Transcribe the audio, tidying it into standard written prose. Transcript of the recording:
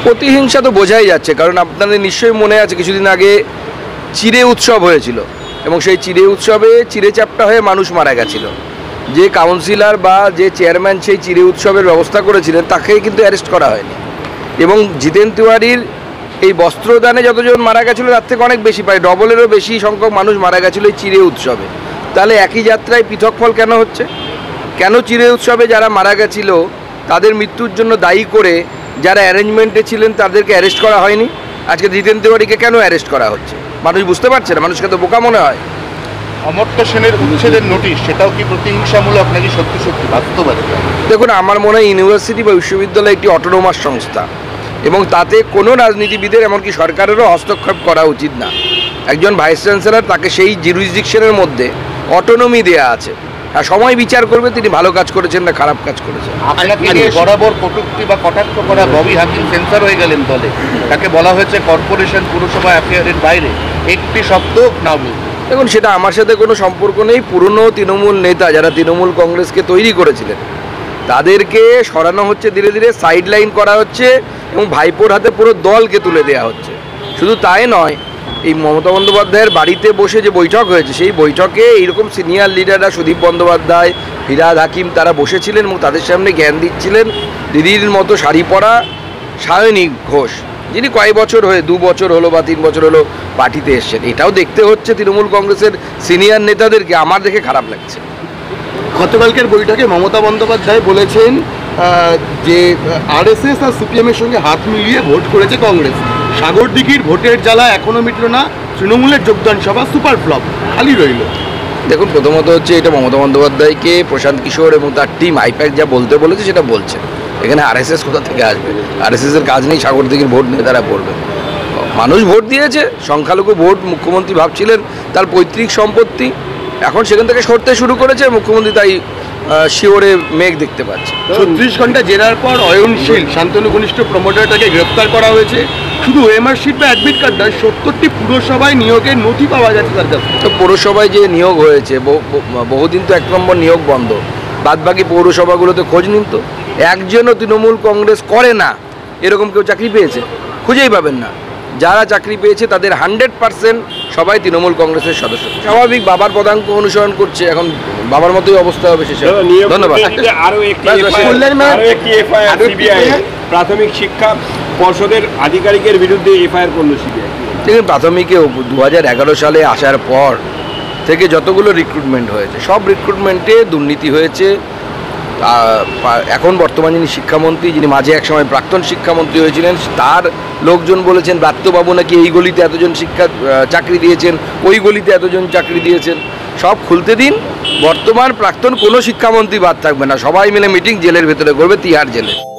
প্রতিহিংসা তো বোঝাই যাচ্ছে, কারণ আপনাদের নিশ্চয়ই মনে আছে কিছুদিন আগে চিড়ে উৎসব হয়েছিল এবং সেই চিড়ে উৎসবে চিড়ে চাপটা হয়ে মানুষ মারা গেছিল। যে কাউন্সিলর বা যে চেয়ারম্যান সেই চিড়ে উৎসবের ব্যবস্থা করেছিলেন তাকেই কিন্তু অ্যারেস্ট করা হয়নি। এবং জিতেন তিওয়ারির এই বস্ত্রদানে যতজন মারা গেছিলো তার থেকে অনেক বেশি, প্রায় ডবলেরও বেশি সংখ্যক মানুষ মারা গেছিলো এই চিড়ে উৎসবে। তাহলে একই যাত্রায় পৃথক ফল কেন হচ্ছে? কেন চিড়ে উৎসবে যারা মারা গেছিল তাদের মৃত্যুর জন্য দায়ী করে যারা অ্যারেঞ্জমেন্টে ছিলেন তাদেরকে অ্যারেস্ট করা হয়নি? আজকে জিতেন তিওয়ারিকে কেন অ্যারেস্ট করা হচ্ছে? মানুষ বুঝতে পারছে না, মানুষকে তো বোকা মনে হয়। অমর্ত্য সেনের উচ্ছেদের নোটিশ, সেটাও কি প্রতিহিংসামূলক নাকি সত্যি সত্যি বাস্তবায়িত? দেখুন, আমার মনে হয় ইউনিভার্সিটি বা বিশ্ববিদ্যালয় একটি অটোনোমাস সংস্থা এবং তাতে কোনো রাজনীতিবিদের এমনকি সরকারেরও হস্তক্ষেপ করা উচিত না। একজন ভাইস চ্যান্সেলর, তাকে সেই জুরিসডিকশনের মধ্যে অটোনমি দেওয়া আছে, আর সময় বিচার করবে তিনি ভালো কাজ করেছেন না খারাপ কাজ করেছেন। বরাবর কটূক্তি বা কটাক্ষ করা ববি হাকিম সেন্সার হয়ে গেলেন দলে, তাকে বলা হয়েছে কর্পোরেশন পুরসভা অ্যাফেয়ারের বাইরে একটি শব্দ না বলতে। দেখুন, সেটা আমার সাথে কোনো সম্পর্ক নেই। পুরনো তৃণমূল নেতা যারা তৃণমূল কংগ্রেসকে তৈরি করেছিলেন তাদেরকে সরানো হচ্ছে, ধীরে ধীরে সাইড লাইন করা হচ্ছে এবং ভাইপোর হাতে পুরো দলকে তুলে দেওয়া হচ্ছে। শুধু তাই নয়, এই মমতা বন্দ্যোপাধ্যায়ের বাড়িতে বসে যে বৈঠক হয়েছে সেই বৈঠকে এইরকম সিনিয়র লিডাররা সুদীপ বন্দ্যোপাধ্যায়, ফিরহাদ হাকিম তারা বসেছিলেন এবং তাদের সামনে জ্ঞান দিচ্ছিলেন দিদির মতো শাড়ি পরা সায়নী ঘোষ, যিনি কয়েক বছর হয়ে 2 বছর হলো বা 3 বছর হলো পার্টিতে এসছেন। এটাও দেখতে হচ্ছে তৃণমূল কংগ্রেসের সিনিয়র নেতাদেরকে। আমার দেখে খারাপ লাগছে। গতকালকের বৈঠকে মমতা বন্দ্যোপাধ্যায় বলেছেন যে আরএসএস আর সিপিএমের সঙ্গে হাত মিলিয়ে ভোট করেছে কংগ্রেস। সাগরদিঘির ভোটের জ্বালা এখনও মিটল না, তৃণমূলের যোগদান সভা সুপার ফ্লপ, খালি রইল। দেখুন, প্রথমত হচ্ছে এটা মমতা বন্দ্যোপাধ্যায়কে প্রশান্ত কিশোর এবং তার টিম আইপ্যাক যা বলতে বলেছে সেটা বলছে। এখানে আরএসএস কোথা থেকে আসবে? আরএসএসের কাজ নেই সাগরদিঘির ভোট নিয়ে তারা পড়বে। মানুষ ভোট দিয়েছে, সংখ্যালঘু ভোট। মুখ্যমন্ত্রী ভাবছিলেন তার পৈতৃক সম্পত্তি, এখন সেখান থেকে সরতে শুরু করেছে। মুখ্যমন্ত্রী তাই শিওরে মেঘ দেখতে পাচ্ছে। 36 ঘন্টা জেরার পর অয়নশীল শান্তনু ঘনিষ্ঠ প্রমোটারটাকে গ্রেপ্তার করা হয়েছে। শুধু ওএমআর শিট বা অ্যাডমিট কার্ড নয়, 70টি পুরসভায় নিয়োগের নথি পাওয়া গেছে তার কাছে। তো পৌরসভায় যে নিয়োগ হয়েছে বহুদিন তো 1 নম্বর নিয়োগ বন্ধ, বাদবাকি পৌরসভাগুলোতে খোঁজ নিন তো। একজনও তৃণমূল কংগ্রেস করে না এরকম কেউ চাকরি পেয়েছে? খুঁজেই পাবেন না। যারা চাকরি পেয়েছে তাদের 100% সবাই তৃণমূল কংগ্রেসের সদস্য। স্বাভাবিক, বাবার পদাঙ্ক অনুসরণ করছে, এখন বাবার মতোই অবস্থা হবে শেষে। ধন্যবাদ। প্রাথমিক শিক্ষা পর্ষদের আধিকারিকের বিরুদ্ধে এফআইআর করল সিবিআই। দেখুন, প্রাথমিকে 2011 সালে আসার পর থেকে যতগুলো রিক্রুটমেন্ট হয়েছে সব রিক্রুটমেন্টে দুর্নীতি হয়েছে। এখন বর্তমান যিনি শিক্ষামন্ত্রী, যিনি মাঝে এক সময় প্রাক্তন শিক্ষামন্ত্রী হয়েছিলেন, তার লোকজন বলেছেন ব্রাত্যবাবু নাকি এই গলিতে এতজন চাকরি দিয়েছেন, ওই গলিতে এতজন চাকরি দিয়েছেন। সব খুলতে দিন। বর্তমান প্রাক্তন কোনো শিক্ষামন্ত্রী বাদ থাকবে না, সবাই মিলে মিটিং জেলের ভেতরে করবে, তিহার জেলে।